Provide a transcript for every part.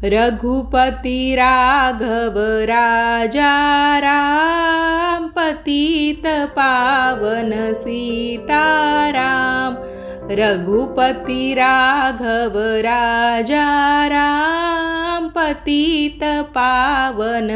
रघुपति राघव राजा राम, पतित पावन सीताराम। रघुपति राघव राजा राम, पतित पावन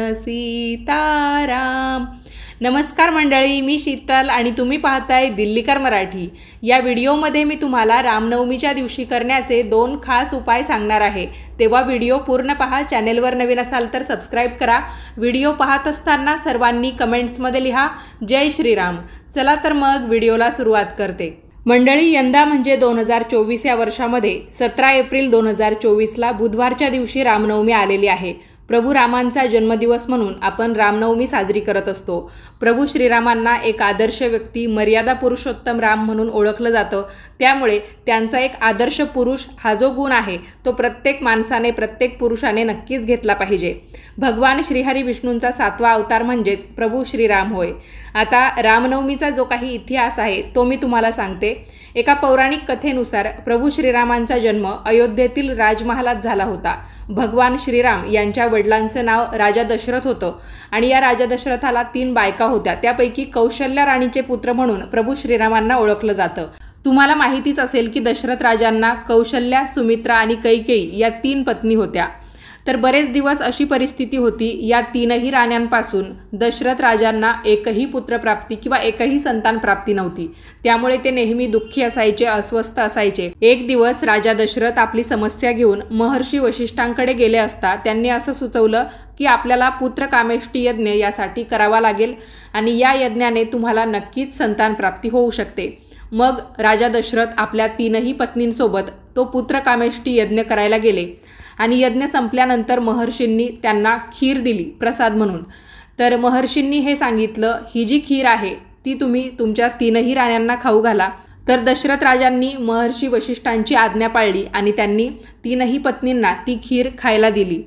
सीताराम। नमस्कार मंडळी, मी शीतल आणि तुम्ही पाहताय दिल्लीकर मराठी। या व्हिडिओमध्ये मी तुम्हाला रामनवमीच्या दिवशी करण्याचे 2 खास उपाय सांगणार आहे, तेव्हा व्हिडिओ पूर्ण पहा। चॅनेलवर नवीन असाल तर सबस्क्राइब करा। व्हिडिओ पाहत असताना सर्वांनी कमेंट्समध्ये लिहा जय श्रीराम। चला तर मग व्हिडिओला सुरुवात करते। मंडळी, यंदा म्हणजे 2024 या वर्षामध्ये 17 एप्रिल 2024ला बुधवारच्या दिवशी रामनवमी आलेली आहे। प्रभू रामांचा जन्मदिवस म्हणून आपण रामनवमी साजरी करत असतो। प्रभू श्रीरामांना एक आदर्श व्यक्ती, मर्यादा पुरुषोत्तम राम म्हणून ओळखलं जातं। त्यामुळे त्यांचा एक आदर्श पुरुष हा जो गुण आहे तो प्रत्येक माणसाने, प्रत्येक पुरुषाने नक्कीच घेतला पाहिजे। भगवान श्रीहरी विष्णूंचा 7वा अवतार म्हणजेच प्रभू श्रीराम होय। आता रामनवमीचा जो काही इतिहास आहे तो मी तुम्हाला सांगते। एका पौराणिक कथेनुसार प्रभू श्रीरामांचा जन्म अयोध्येतील राजमहालात झाला होता। भगवान श्रीराम यांच्या वडिलांचं नाव राजा दशरथ होतं आणि या राजा दशरथाला 3 बायका होत्या। त्यापैकी कौशल्या राणीचे पुत्र म्हणून प्रभू श्रीरामांना ओळखलं जातं। तुम्हाला माहितीच असेल की दशरथ राजांना कौशल्या, सुमित्रा आणि कैकेयी या 3 पत्नी होत्या। तर बरेच दिवस अशी परिस्थिती होती, या 3ही राण्यांपासून दशरथ राजांना एकही पुत्रप्राप्ती किंवा एकही संतान प्राप्ती नव्हती। त्यामुळे ते नेहमी दुःखी असायचे, अस्वस्थ असायचे। एक दिवस राजा दशरथ आपली समस्या घेऊन महर्षी वशिष्ठांकडे गेले असता त्यांनी असं सुचवलं की आपल्याला पुत्र कामेष्टी यज्ञ यासाठी करावा लागेल आणि या यज्ञाने तुम्हाला नक्कीच संतान प्राप्ती होऊ शकते। मग राजा दशरथ आपल्या 3ही पत्नींसोबत तो पुत्र कामेष्टी यज्ञ करायला गेले आणि यज्ञ संपल्यानंतर महर्षींनी त्यांना खीर दिली प्रसाद म्हणून। तर महर्षींनी हे सांगितलं, ही जी खीर आहे ती तुम्ही तुमच्या 3ही राण्यांना खाऊ घाला। तर दशरथ राजांनी महर्षी वशिष्ठांची आज्ञा पाळली आणि त्यांनी 3ही पत्नींना ती खीर खायला दिली।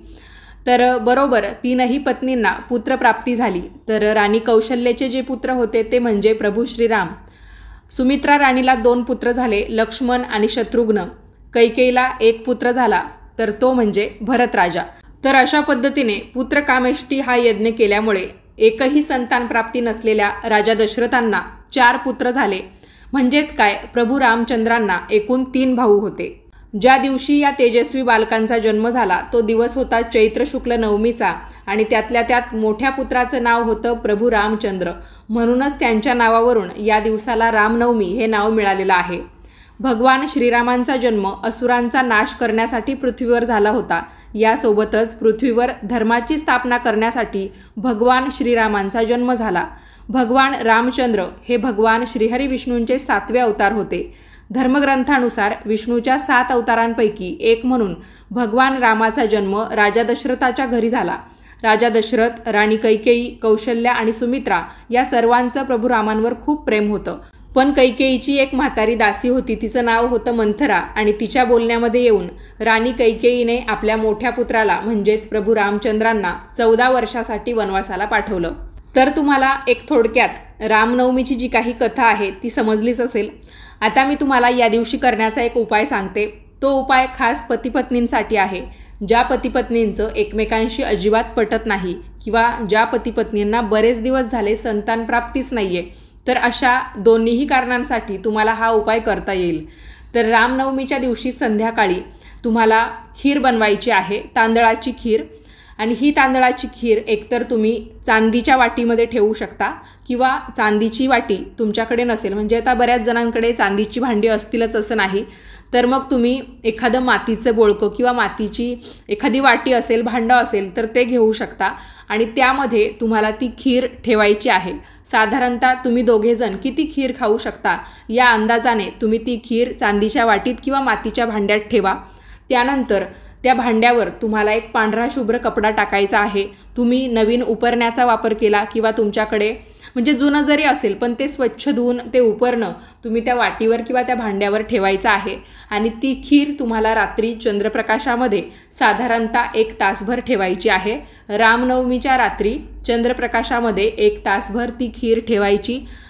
तर बरोबर 3ही पत्नींना पुत्रप्राप्ती झाली। तर राणी कौशल्याचे जे पुत्र होते ते म्हणजे प्रभू श्रीराम। सुमित्रा राणीला 2 पुत्र झाले, लक्ष्मण आणि शत्रुघ्न। कैकेयीला 1 पुत्र झाला, तर तो म्हणजे भरत राजा। तर अशा पद्धतीने पुत्र कामेष्टी हा यज्ञ केल्यामुळे एकही संतान प्राप्ती नसलेल्या राजा दशरथांना 4 पुत्र झाले। म्हणजेच काय, प्रभू रामचंद्रांना एकूण 3 भाऊ होते। ज्या दिवशी या तेजस्वी बालकांचा जन्म झाला तो दिवस होता चैत्र शुक्ल नवमीचा आणि त्यातल्या त्यात मोठ्या पुत्राचं नाव होतं प्रभू रामचंद्र। म्हणूनच त्यांच्या नावावरून या दिवसाला रामनवमी हे नाव मिळालेलं आहे। भगवान श्रीरामांचा जन्म असुरांचा नाश करण्यासाठी पृथ्वीवर झाला होता। यासोबतच पृथ्वीवर धर्माची स्थापना करण्यासाठी भगवान श्रीरामांचा जन्म झाला। भगवान रामचंद्र हे भगवान श्रीहरी विष्णूंचे 7वे अवतार होते। धर्मग्रंथानुसार विष्णूच्या 7 अवतारांपैकी एक म्हणून भगवान रामाचा जन्म राजा दशरथाच्या घरी झाला। राजा दशरथ, राणी कैकेयी, कौशल्या आणि सुमित्रा या सर्वांचं प्रभू रामांवर खूप प्रेम होतं। पण कैकेयीची एक म्हातारी दासी होती, तिचं नाव होतं मंथरा आणि तिच्या बोलण्यामध्ये येऊन राणी कैकेयीने आपल्या मोठ्या पुत्राला म्हणजेच प्रभू रामचंद्रांना 14 वर्षासाठी वनवासाला पाठवलं। तर तुम्हाला एक थोडक्यात रामनवमीची जी काही कथा आहे ती समजलीच असेल। आता मी तुम्हाला या दिवशी करण्याचा एक उपाय सांगते। तो उपाय खास पतिपत्नींसाठी आहे। ज्या पतिपत्नींचं एकमेकांशी अजिबात पटत नाही किंवा ज्या पतिपत्नींना बरेच दिवस झाले संतान प्राप्तीच नाहीये, तर अशा दोन्हीही कारणांसाठी तुम्हाला हा उपाय करता येईल। तर रामनवमीच्या दिवशी संध्याकाळी तुम्हाला खीर बनवायची आहे, तांदळाची खीर। आणि ही तांदळाची खीर एकतर तुम्ही चांदीच्या वाटीमध्ये ठेवू शकता किंवा चांदीची वाटी तुमच्याकडे नसेल, म्हणजे आता बऱ्याच जणांकडे चांदीची भांडी असतीलच असं नाही, तर मग तुम्ही एखादं मातीचं बोळकं किंवा मातीची एखादी वाटी असेल, भांडं असेल तर ते घेऊ शकता आणि त्यामध्ये तुम्हाला ती खीर ठेवायची आहे। साधारणतः तुम्ही 2 जण किती खीर खाऊ शकता या अंदाजाने तुम्ही ती खीर चांदीच्या वाटीत किंवा मातीच्या भांड्यात ठेवा। त्यानंतर त्या भांड्यावर तुम्हाला एक पांढरा शुभ्र कपडा टाकायचा आहे। तुम्ही नवीन उपरण्याचा वापर केला किंवा तुमच्याकडे म्हणजे जुनं जरी असेल पण ते स्वच्छ धुवून ते उपरणं तुम्ही त्या वाटीवर किंवा त्या भांड्यावर ठेवायचं आहे आणि ती खीर तुम्हाला रात्री चंद्रप्रकाशामध्ये साधारणतः 1 तासभर ठेवायची आहे। रामनवमीच्या रात्री चंद्रप्रकाशामध्ये 1 तासभर ती खीर ठेवायची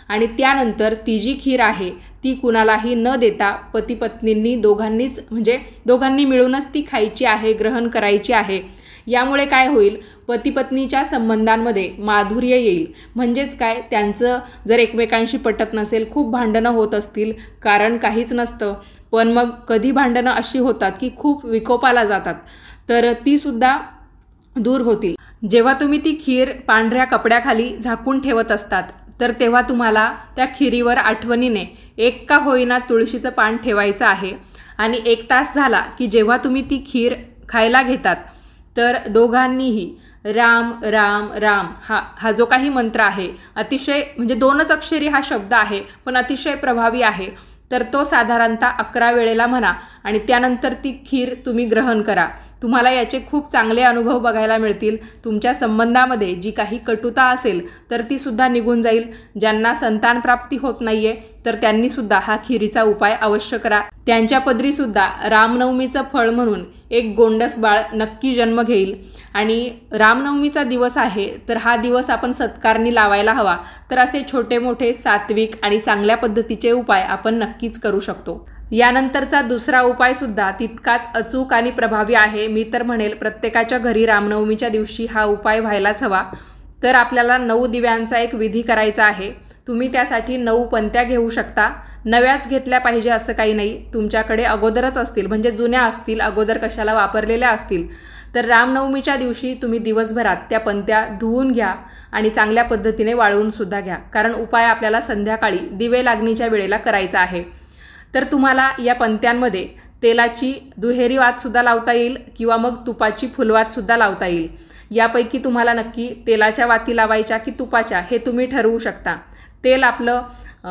आणि त्यानंतर ती जी खीर आहे ती कुणालाही न देता पती पत्नींनी दोघांनी मिळूनच ती खायची आहे, ग्रहण करायची आहे। यामुळे काय होईल, पती पत्नीच्या संबंधांमध्ये माधुर्य येईल। म्हणजेच काय, त्यांचं जर एकमेकांशी पटत नसेल, खूप भांडणं होत असतील, कारण काहीच नसतं, पण मग कधी भांडणं अशी होतात की खूप विकोपाला जातात, तर ती सुद्धा दूर होतील। जेव्हा तुम्ही ती खीर पांढऱ्या कपड्याखाली झाकून ठेवत असतात, तर तेव्हा तुम्हाला त्या खिरीवर आठवणीने एक का होईना तुळशीचं पान ठेवायचं आहे। आणि 1 तास झाला की जेव्हा तुम्ही ती खीर खायला घेतात, तर दोघांनीही राम राम राम हा जो काही मंत्र आहे, अतिशय 2च अक्षरी हा शब्द आहे, पण अतिशय प्रभावी आहे, तर तो साधारणतः 11 वेळेला म्हणा आणि त्यानंतर ती खीर तुम्ही ग्रहण करा। तुम्हाला याचे खूप चांगले अनुभव बघायला मिळतील। तुमच्या संबंधामध्ये जी काही कटुता असेल तर ती सुद्धा निघून जाईल। ज्यांना संतान प्राप्ती होत नाहीये, तर त्यांनी सुद्धा हा खिरीचा उपाय अवश्य करा। त्यांच्या पदरी सुद्धा रामनवमीचं फळ म्हणून एक गोंडस बाळ नक्की जन्म घेईल। आणि रामनवमीचा दिवस आहे, तर हा दिवस आपण सत्कारणी लावायला हवा। तर असे छोटे मोठे सात्विक आणि चांगल्या पद्धतीचे उपाय आपण नक्कीच करू शकतो। यानंतरचा दुसरा उपाय सुद्धा तितकाच अचूक आणि प्रभावी आहे। मी तर म्हणेल प्रत्येकाच्या घरी रामनवमीच्या दिवशी हा उपाय व्हायलाच हवा। तर आपल्याला 9 दिव्यांचा एक विधी करायचा आहे। तुम्ही त्यासाठी 9 पंत्या घेऊ शकता। नव्याच घेतल्या पाहिजे असं काही नाही, तुमच्याकडे अगोदरच असतील, म्हणजे जुन्या असतील, अगोदर कशाला वापरलेल्या असतील, तर रामनवमीच्या दिवशी तुम्ही दिवसभरात त्या पंत्या धुवून घ्या आणि चांगल्या पद्धतीने वाळवून सुद्धा घ्या, कारण उपाय आपल्याला संध्याकाळी दिवे लागणीच्या वेळेला करायचा आहे। तर तुम्हाला या पंत्यांमध्ये तेलाची दुहेरी वातसुद्धा लावता येईल किंवा मग तुपाची फुलवातसुद्धा लावता येईल। यापैकी तुम्हाला नक्की तेलाच्या वाती लावायच्या की तुपाच्या हे तुम्ही ठरवू शकता। तेल आपलं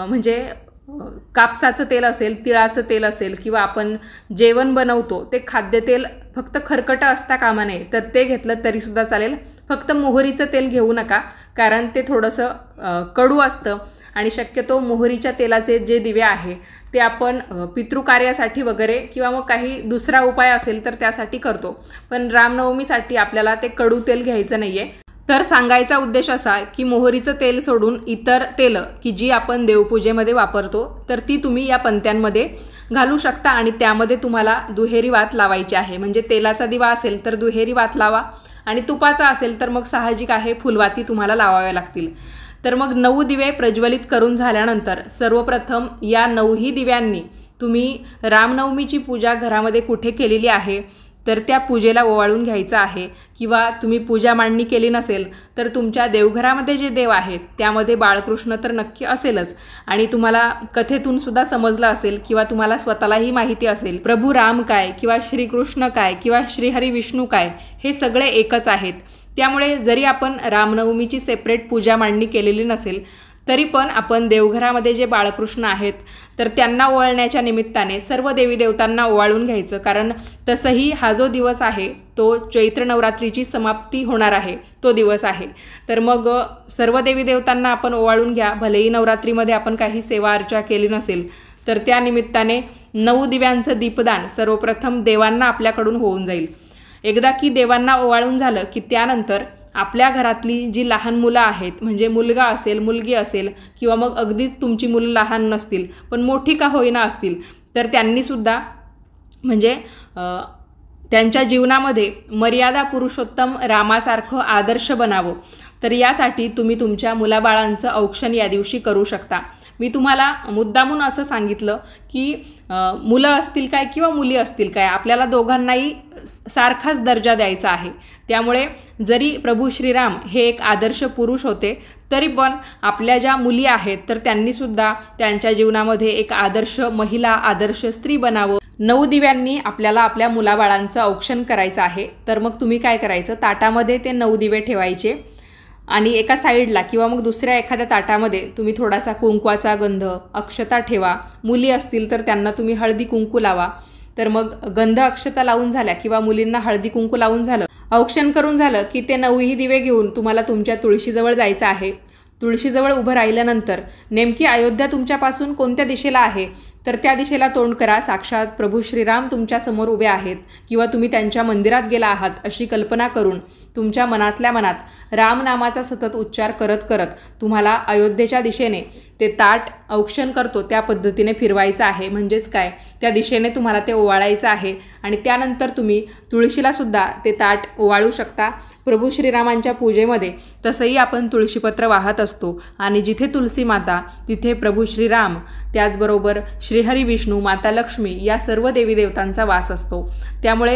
कापसाचं तेल असेल, तिळाचं तेल असेल किंवा आपण जेवण बनवतो ते खाद्यतेल फक्त खरकटं असता कामा नये, तर ते घेतलं तरीसुद्धा चालेल। फक्त मोहरीचं तेल घेऊ नका, कारण ते थोडंसं कडू असतं आणि शक्यतो मोहरीच्या तेलाचे जे दिवे आहे ते आपण पितृकार्यासाठी वगैरे किंवा मग काही दुसरा उपाय असेल तर त्यासाठी करतो, पण रामनवमीसाठी आपल्याला ते कडू तेल घ्यायचं नाही आहे। तर सांगायचा उद्देश असा की मोहरीचं तेल सोडून इतर तेलं की जी आपण देवपूजेमध्ये वापरतो, तर ती तुम्ही या पंत्यांमध्ये घालू शकता आणि त्यामध्ये तुम्हाला दुहेरी वात लावायची आहे। म्हणजे तेलाचा दिवा असेल तर दुहेरी वात लावा आणि तुपाचा असेल तर मग साहजिक आहे फुलवाती तुम्हाला लावाव्या लागतील। तर मग 9 दिवे प्रज्वलित करून झाल्यानंतर सर्वप्रथम या 9ही दिव्यांनी तुम्ही रामनवमीची पूजा घरामध्ये कुठे केलेली आहे तर त्या पूजेला ओवाळून घ्यायचं आहे। किंवा तुम्ही पूजा मांडणी केली नसेल तर तुमच्या देवघरामध्ये जे देव आहेत त्यामध्ये बाळकृष्ण तर नक्की असेलच, आणि तुम्हाला कथेतून सुद्धा समजलं असेल किंवा तुम्हाला स्वतःलाही माहिती असेल प्रभू राम काय किंवा श्रीकृष्ण काय किंवा श्रीहरी विष्णू काय, हे सगळे एकच आहेत। त्यामुळे जरी आपण रामनवमीची सेपरेट पूजा मांडणी केलेली नसेल तरी पण आपण देवघरामध्ये जे बाळकृष्ण आहेत तर त्यांना ओवाळण्याच्या निमित्ताने सर्व देवी देवतांना ओवाळून घ्यायचं, कारण तसंही हा जो दिवस आहे तो चैत्र नवरात्रीची समाप्ती होणार आहे तो दिवस आहे। तर मग सर्व देवी देवतांना आपण ओवाळून घ्या, भलेही नवरात्रीमध्ये आपण काही सेवा अर्चा केली नसेल तर त्या निमित्ताने 9 दिव्यांचं दीपदान सर्वप्रथम देवांना आपल्याकडून होऊन जाईल। एकदा की देवांना ओवाळून झालं की त्यानंतर आपल्या घरातली जी लहान मुलं आहेत, म्हणजे मुलगा असेल, मुलगी असेल किंवा मग अगदीच तुमची मुलं लहान नसतील पण मोठी का होईना असतील, तर त्यांनीसुद्धा त्यांच्या जीवनामध्ये मर्यादा पुरुषोत्तम रामासारखं आदर्श बनावं। तर यासाठी तुम्ही तुमच्या मुलाबाळांचं औक्षण या दिवशी करू शकता। मी तुम्हाला मुद्दामून असं सांगितलं की मुलं असतील काय किंवा मुली असतील काय, आपल्याला दोघांनाही सारखाच दर्जा द्यायचा आहे। त्यामुळे जरी प्रभू श्रीराम हे एक आदर्श पुरुष होते तरी पण आपल्या ज्या मुली आहेत तर त्यांनीसुद्धा त्यांच्या जीवनामध्ये एक आदर्श महिला, आदर्श स्त्री बनावं। 9 दिव्यांनी आपल्याला आपल्या मुलाबाळांचं औक्षण करायचं आहे। तर मग तुम्ही काय करायचं, ताटामध्ये ते 9 दिवे ठेवायचे आणि एका साईडला किंवा मग दुसऱ्या एखाद्या ताटामध्ये तुम्ही थोडासा कुंकवाचा गंध, अक्षता ठेवा। मुली असतील तर त्यांना तुम्ही हळदी कुंकू लावा। तर मग गंध अक्षता लावून झाल्या किंवा मुलींना हळदी कुंकू लावून झालं, औक्षण करून झालं की ते 9ही दिवे घेऊन तुम्हाला तुमच्या तुळशीजवळ जायचं आहे। तुळशीजवळ उभं राहिल्यानंतर नेमकी अयोध्या तुमच्यापासून कोणत्या दिशेला आहे तर त्या दिशेला तोंड करा. साक्षात प्रभू श्रीराम तुमच्या समोर उभे आहेत किंवा तुम्ही त्यांच्या मंदिरात गेला आहात अशी कल्पना करून तुमच्या मनातल्या मनात रामनामाचा सतत उच्चार करत करत तुम्हाला अयोध्येच्या दिशेने ते ताट औक्षण करतो त्या पद्धतीने फिरवायचं आहे. म्हणजेच काय, त्या दिशेने तुम्हाला ते ओवाळायचं आहे आणि त्यानंतर तुम्ही तुळशीलासुद्धा ते ताट ओवाळू शकता. प्रभू श्रीरामांच्या पूजेमध्ये तसंही आपण तुळशीपत्र वाहत असतो आणि जिथे तुलसी माता तिथे प्रभू श्रीराम, त्याचबरोबर श्रीहरी विष्णू, माता लक्ष्मी या सर्व देवी देवतांचा वास असतो. त्यामुळे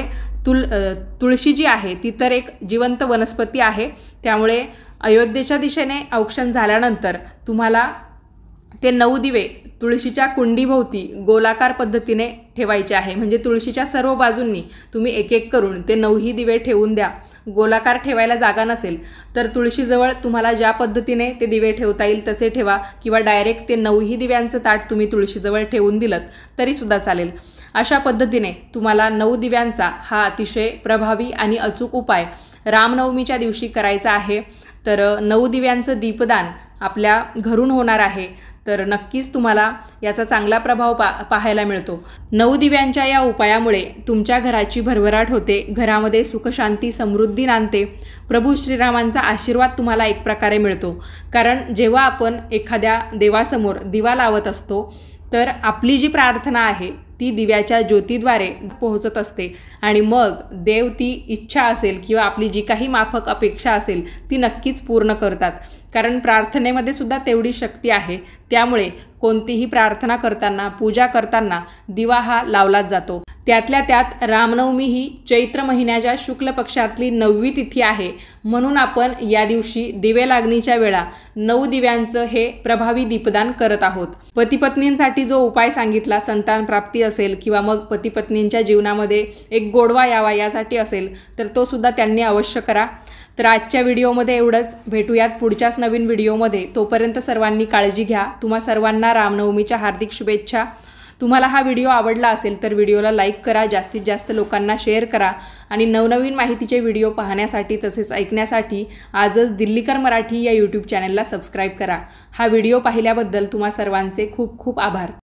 तुळशी जी आहे ती तर एक जिवंत वनस्पती आहे. त्यामुळे अयोध्येच्या दिशेने औक्षण झाल्यानंतर तुम्हाला ते 9 दिवे तुळशीच्या कुंडीभोवती गोलाकार पद्धतीने ठेवायचे आहे. म्हणजे तुळशीच्या सर्व बाजूंनी तुम्ही एक एक करून ते 9ही दिवे ठेवून द्या. गोलाकार ठेवायला जागा नसेल तर तुळशीजवळ तुम्हाला ज्या पद्धतीने ते दिवे ठेवता येईल तसे ठेवा किंवा डायरेक्ट ते 9ही दिव्यांचं ताट तुम्ही तुळशीजवळ ठेवून दिलं तरीसुद्धा चालेल. अशा पद्धतीने तुम्हाला 9 दिव्यांचा हा अतिशय प्रभावी आणि अचूक उपाय रामनवमीच्या दिवशी करायचा आहे. तर 9 दिव्यांचं दीपदान आपल्या घरून होणार आहे. तर नक्कीच तुम्हाला याचा चांगला प्रभाव पाहायला मिळतो. 9 दिव्यांच्या या उपायामुळे तुमच्या घराची भरभराट होते, घरामध्ये सुखशांती समृद्धी नांदते. प्रभू श्रीरामांचा आशीर्वाद तुम्हाला एक प्रकारे मिळतो. कारण जेव्हा आपण एखाद्या देवासमोर दिवा लावत असतो तर आपली जी प्रार्थना आहे ती दिव्याच्या ज्योतीद्वारे पोहोचत असते आणि मग देव ती इच्छा असेल किंवा आपली जी काही माफक अपेक्षा असेल ती नक्कीच पूर्ण करतात. कारण प्रार्थनेमध्ये सुद्धा तेवढी शक्ती आहे. त्यामुळे कोणतीही प्रार्थना करताना, पूजा करताना दिवा हा लावलाच जातो. त्यातल्या त्यात रामनवमी ही चैत्र महिन्याच्या शुक्ल पक्षातली 9वी तिथी आहे. म्हणून आपण या दिवशी दिवे लागणीच्या वेळा 9 दिव्यांचं हे प्रभावी दीपदान करत आहोत. पतिपत्नींसाठी जो उपाय सांगितला, संतान प्राप्ती असेल किंवा मग पतिपत्नींच्या जीवनामध्ये एक गोडवा यावा यासाठी असेल तर तो सुद्धा त्यांनी अवश्य करा. तर आजच्या व्हिडिओमध्ये एवढंच. भेटूयात पुढच्याच नवीन व्हिडिओमध्ये. तोपर्यंत सर्वांनी काळजी घ्या. तुम्हा सर्वांना रामनवमीच्या हार्दिक शुभेच्छा. तुम्हाला हा व्हिडिओ आवडला असेल तर व्हिडिओला लाईक करा, जास्तीत जास्त लोकांना शेअर करा आणि नवनवीन माहितीचे व्हिडिओ पाहण्यासाठी तसेच ऐकण्यासाठी आजच दिल्लीकर मराठी या यूट्यूब चॅनलला सबस्क्राईब करा. हा व्हिडिओ पाहिल्याबद्दल तुम्हा सर्वांचे खूप खूप आभार.